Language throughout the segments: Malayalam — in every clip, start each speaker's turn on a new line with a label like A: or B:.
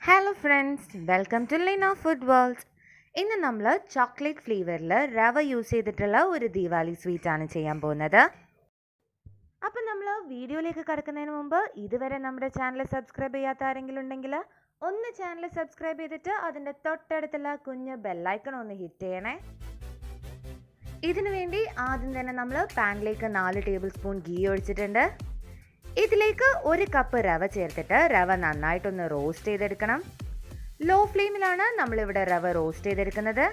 A: Hello friends, welcome to Laina food world. ഇന്ന് നമ്മൾ ചോക്ലേറ്റ് ഫ്ലേവറിൽ റവ യൂസ് ചെയ്തിട്ടുള്ള ഒരു ദീപാവലി സ്വീറ്റാണ് ചെയ്യാൻ പോകുന്നത്. അപ്പം നമ്മൾ വീഡിയോയിലേക്ക് കടക്കുന്നതിന് മുമ്പ് ഇതുവരെ നമ്മുടെ ചാനൽ സബ്സ്ക്രൈബ് ചെയ്യാത്ത ആരെങ്കിലും ഉണ്ടെങ്കിൽ ഒന്ന് ചാനൽ സബ്സ്ക്രൈബ് ചെയ്തിട്ട് അതിൻ്റെ തൊട്ടടുത്തുള്ള കുഞ്ഞ് ബെല്ലൈക്കൺ ഒന്ന് ഹിറ്റ് ചെയ്യണേ. ഇതിനു വേണ്ടി ആദ്യം തന്നെ നമ്മൾ പാനിലേക്ക് 4 ടേബിൾ സ്പൂൺ ഗീ ഒഴിച്ചിട്ടുണ്ട്. ഇതിലേക്ക് 1 കപ്പ് റവ ചേർത്തിട്ട് റവ നന്നായിട്ടൊന്ന് റോസ്റ്റ് ചെയ്തെടുക്കണം. ലോ ഫ്ലെയിമിലാണ് നമ്മളിവിടെ റവ റോസ്റ്റ് ചെയ്തെടുക്കുന്നത്.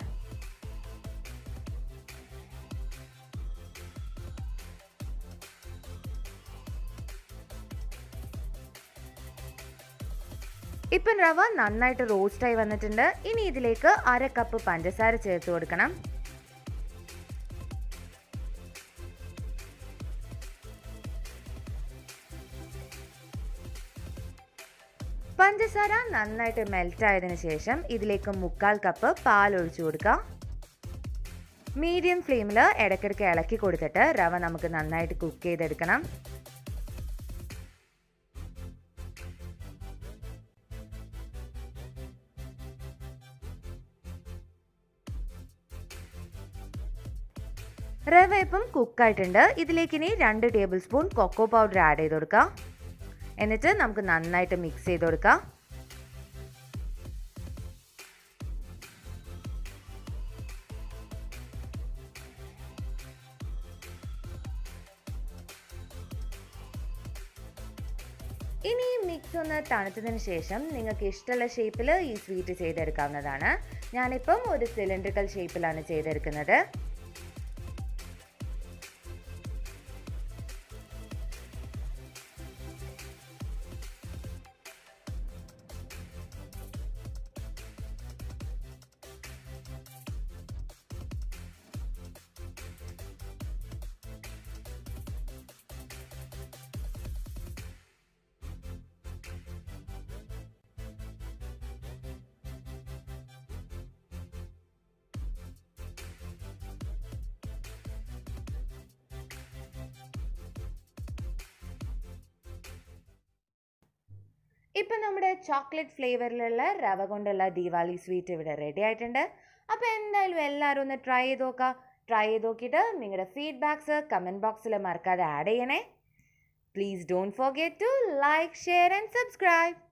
A: ഇപ്പം റവ നന്നായിട്ട് റോസ്റ്റായി വന്നിട്ടുണ്ട്. ഇനി ഇതിലേക്ക് 1/2 കപ്പ് പഞ്ചസാര ചേർത്ത് കൊടുക്കണം. പഞ്ചസാര നന്നായിട്ട് മെൽറ്റ് ആയതിനു ശേഷം ഇതിലേക്ക് 1/4 കപ്പ് പാൽ ഒഴിച്ചു കൊടുക്കാം. മീഡിയം ഫ്ലെയിമിൽ ഇടയ്ക്കിടയ്ക്ക് ഇളക്കി കൊടുത്തിട്ട് റവ നമുക്ക് നന്നായിട്ട് കുക്ക് ചെയ്തെടുക്കണം. റവ ഇപ്പം കുക്കായിട്ടുണ്ട്. ഇതിലേക്ക് ഇനി 2 tablespoon cocoa powder add ചെയ്ത് കൊടുക്കാം. എന്നിട്ട് നമുക്ക് നന്നായിട്ട് മിക്സ് ചെയ്ത് കൊടുക്കാം. ഇനി ഈ മിക്സ് ഒന്ന് തണുത്തതിന് ശേഷം നിങ്ങൾക്ക് ഇഷ്ടമുള്ള ഷേപ്പിൽ ഈ സ്വീറ്റ് ചെയ്തെടുക്കാവുന്നതാണ്. ഞാനിപ്പം ഒരു സിലിണ്ടറിക്കൽ ഷേപ്പിലാണ് ചെയ്തെടുക്കുന്നത്. ഇപ്പം നമ്മുടെ ചോക്ലേറ്റ് ഫ്ലേവറിലുള്ള റവ കൊണ്ടുള്ള ദീപാവലി സ്വീറ്റ് ഇവിടെ റെഡി ആയിട്ടുണ്ട്. അപ്പോൾ എന്തായാലും എല്ലാവരും ഒന്ന് ട്രൈ ചെയ്ത് നോക്കിയിട്ട് നിങ്ങളുടെ ഫീഡ്ബാക്ക്സ് കമൻറ്റ് ബോക്സിൽ മറക്കാതെ ആഡ് ചെയ്യണേ. Please don't forget to like, share and subscribe.